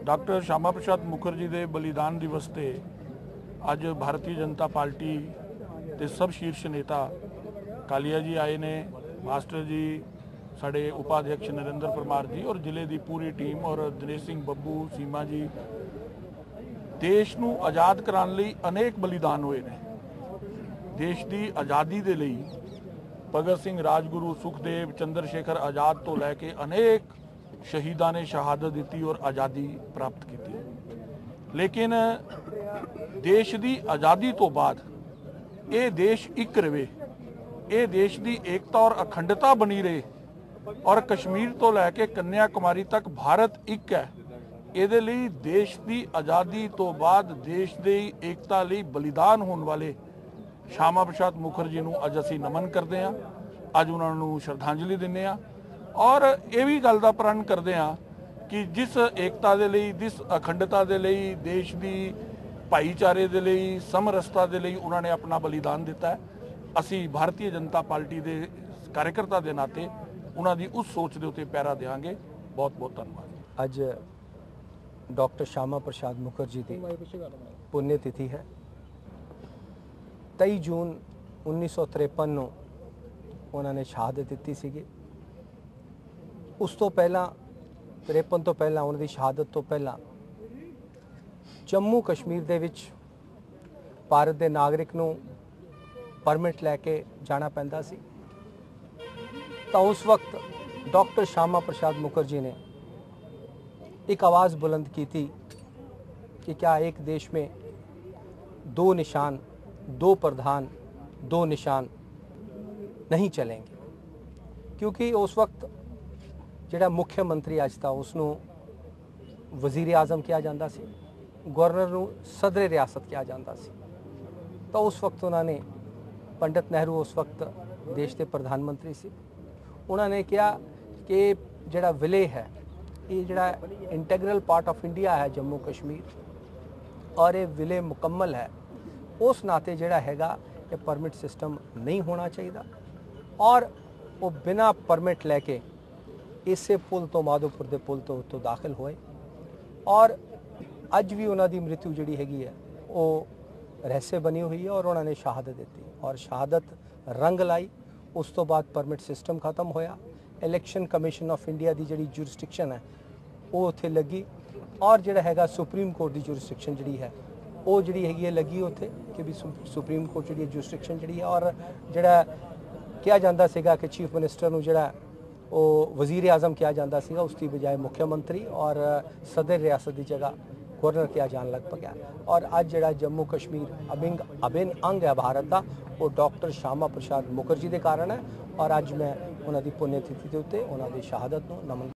Doctor Shyama Prasad Mukherjee के बलिदान दिवस ते अज भारतीय जनता पार्टी के सब शीर्ष नेता कालिया जी आए ने, मास्टर जी, साढ़े उपाध्यक्ष नरेंद्र परमार जी और जिले की पूरी टीम और दिनेश सिंह बब्बू सीमा जी। देश नूं आज़ाद कराने लई अनेक बलिदान हुए ने। देश की आज़ादी के लिए भगत सिंह, राजगुरु, सुखदेव, चंद्रशेखर आज़ाद तो लैके अनेक शहीदा ने शहादत दी और आज़ादी प्राप्त की। लेकिन देश की आज़ादी तो बाद ये देश एक रहे, ये देश की एकता और अखंडता बनी रहे और कश्मीर तो लैके कन्याकुमारी तक भारत एक है। ਇਹਦੇ ਲਈ देश की आज़ादी तो बाद देश की एकता ਲਈ बलिदान होने वाले श्यामा प्रसाद मुखर्जी ਨੂੰ ਅੱਜ ਅਸੀਂ नमन करते हैं, ਅੱਜ ਉਹਨਾਂ ਨੂੰ श्रद्धांजलि ਦਿੰਦੇ ਹਾਂ और ये भी गल का प्रण करते हैं कि जिस एकता के लिए, जिस अखंडता के लिए, देश की भाईचारे के लिए, समरसता के लिए उन्होंने अपना बलिदान दिता है। असी भारतीय जनता पार्टी के कार्यकर्ता के नाते उन्होंने उस सोच के उत्ते पैरा देंगे। बहुत बहुत धन्यवाद। अज डॉक्टर श्यामा प्रसाद मुखर्जी की पुण्यतिथि है। 23 जून 1953 ਨੂੰ ਉਹਨਾਂ ਨੇ ਸ਼ਹਾਦਤ ਦਿੱਤੀ ਸੀਗੀ। ਉਸ ਤੋਂ ਪਹਿਲਾਂ 53 ਤੋਂ ਪਹਿਲਾਂ ਉਹਨਾਂ ਦੀ ਸ਼ਹਾਦਤ ਤੋਂ ਪਹਿਲਾਂ ਜੰਮੂ ਕਸ਼ਮੀਰ ਦੇ ਵਿੱਚ ਭਾਰਤ ਦੇ ਨਾਗਰਿਕ ਨੂੰ ਪਰਮਿਟ ਲੈ ਕੇ ਜਾਣਾ ਪੈਂਦਾ ਸੀ। ਤਾਂ उस वक्त डॉक्टर श्यामा प्रसाद मुखर्जी ने एक आवाज़ बुलंद की थी कि क्या एक देश में दो निशान, दो प्रधान, दो निशान नहीं चलेंगे। क्योंकि उस वक्त जिहड़ा मुख्यमंत्री अज था उसनूं वज़ीर आज़म किया जाता सी, गवर्नर नूं सदर रियासत किया जाता सी। तो उस वक्त उन्होंने, पंडित नेहरू उस वक्त देश के प्रधानमंत्री सी, उन्होंने कहा कि जिहड़ा विले है, ये जिहड़ा इंटैग्रल पार्ट ऑफ इंडिया है जम्मू कश्मीर और ये विले मुकम्मल है, उस नाते जिहड़ा हैगा ये परमिट सिस्टम नहीं होना चाहिए और वो बिना परमिट लैके इसे पुल तो माधोपुर के पुल तो दाखिल होए और अज भी उन्हों की मृत्यु जिहड़ी हैगी है वो रहस्य बनी हुई है और उन्होंने शहादत दी और शहादत रंग लाई। उस तो बाद परमिट सिस्टम खत्म होया। इलैक्शन कमीशन ऑफ इंडिया की जिहड़ी जुरिस्डिक्शन है वो उत्थे लगी और जिहड़ा हैगा सुप्रीम कोर्ट की जुरिस्डिक्शन जिहड़ी है वो जिहड़ी हैगी है लगी उत्थे कि भी सुप्रीम कोर्ट जिहड़ी जुरिस्डिक्शन जिहड़ी है और जिहड़ा कहा जाता सीगा कि चीफ मिनिस्टर नूं जिहड़ा वो वज़ीर आज़म कहा जाता सीगा, उसकी बजाय मुख्यमंत्री और सदर रियासत की जगह गवर्नर किया जान लग पा। और अज जिहड़ा जम्मू कश्मीर अभिन्न अंग है भारत का, वो डॉक्टर श्यामा प्रसाद मुखर्जी के कारण है और अज मैं उन्होंने पुण्यतिथि के उत्ते उन्होंने शहादत नूं नमन